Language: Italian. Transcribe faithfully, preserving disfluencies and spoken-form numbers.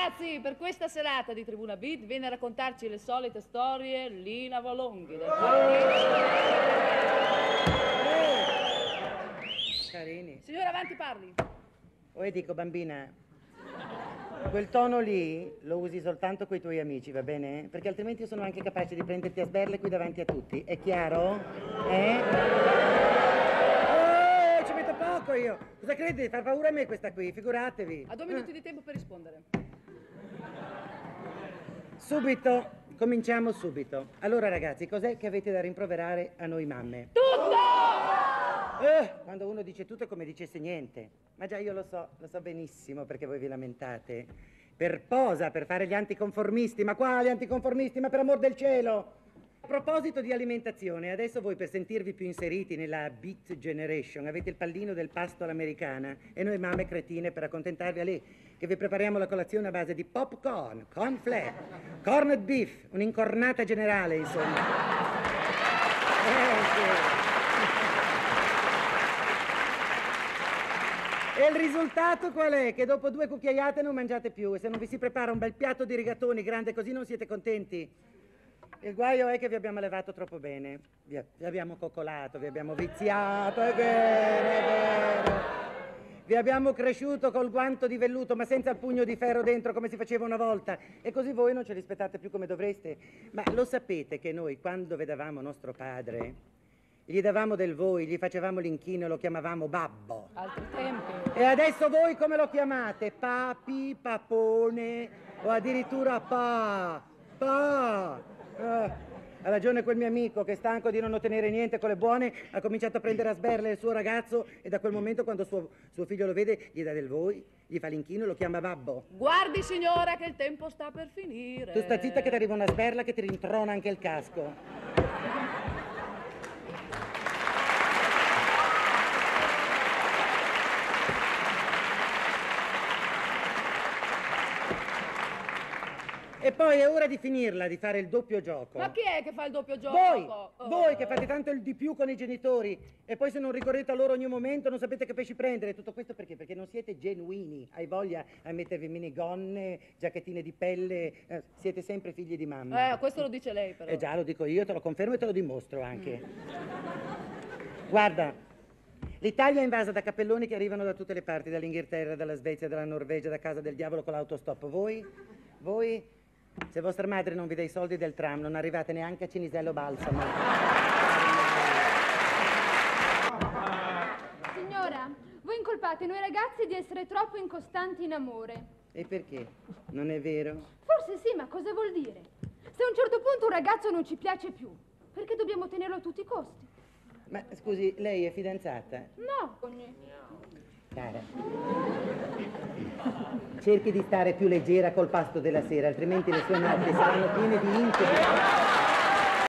Ragazzi, per questa serata di Tribuna Beat viene a raccontarci le solite storie Lina Volonghi. Del Carini. Signora, avanti, parli. Poi dico, bambina, quel tono lì lo usi soltanto coi tuoi amici, va bene? Perché altrimenti io sono anche capace di prenderti a sberle qui davanti a tutti. È chiaro? Eh? Oh, ci metto poco io. Cosa credi di far paura a me questa qui? Figuratevi. Ha due minuti di tempo per rispondere. Subito, cominciamo subito. Allora ragazzi, cos'è che avete da rimproverare a noi mamme? Tutto! Eh, quando uno dice tutto è come dicesse niente. Ma già io lo so, lo so benissimo perché voi vi lamentate. Per posa, per fare gli anticonformisti. Ma quali anticonformisti? Ma per amor del cielo! A proposito di alimentazione, adesso voi per sentirvi più inseriti nella Beat Generation avete il pallino del pasto all'americana e noi mamme cretine per accontentarvi a lei che vi prepariamo la colazione a base di popcorn, cornflake, corned beef, un'incornata generale insomma. Eh, sì. E il risultato qual è? Che dopo due cucchiaiate non mangiate più e se non vi si prepara un bel piatto di rigatoni grande così non siete contenti. Il guaio è che vi abbiamo allevato troppo bene, vi, vi abbiamo coccolato, vi abbiamo viziato, è vero, è vero. Vi abbiamo cresciuto col guanto di velluto ma senza il pugno di ferro dentro come si faceva una volta e così voi non ci rispettate più come dovreste. Ma lo sapete che noi quando vedevamo nostro padre gli davamo del voi, gli facevamo l'inchino e lo chiamavamo babbo. Altri tempi. E adesso voi come lo chiamate? Papi, papone o addirittura pa, pa. Ah, ha ragione quel mio amico che stanco di non ottenere niente con le buone ha cominciato a prendere a sberle il suo ragazzo e da quel momento quando suo, suo figlio lo vede gli dà del voi, gli fa l'inchino e lo chiama babbo. Guardi signora che il tempo sta per finire. Tu sta zitta che ti arriva una sberla che ti rintrona anche il casco. E poi è ora di finirla, di fare il doppio gioco. Ma chi è che fa il doppio gioco? Voi, Oh. voi che fate tanto il di più con i genitori e poi se non ricorrete a loro ogni momento non sapete che pesci prendere. Tutto questo perché? Perché non siete genuini. Hai voglia a mettervi minigonne, giacchettine di pelle, eh, siete sempre figli di mamma. Eh, questo lo dice lei però. Eh già, lo dico io, te lo confermo e te lo dimostro anche. Guarda, l'Italia è invasa da cappelloni che arrivano da tutte le parti, dall'Inghilterra, dalla Svezia, dalla Norvegia, da casa del diavolo con l'autostop. Voi, voi... Se vostra madre non vi dà i soldi del tram, non arrivate neanche a Cinisello Balsamo. Signora, voi incolpate noi ragazzi di essere troppo incostanti in amore. E perché? Non è vero? Forse sì, ma cosa vuol dire? Se a un certo punto un ragazzo non ci piace più, perché dobbiamo tenerlo a tutti i costi? Ma scusi, lei è fidanzata? No. Cara, cerchi di stare più leggera col pasto della sera, altrimenti le sue notti saranno piene di incubi.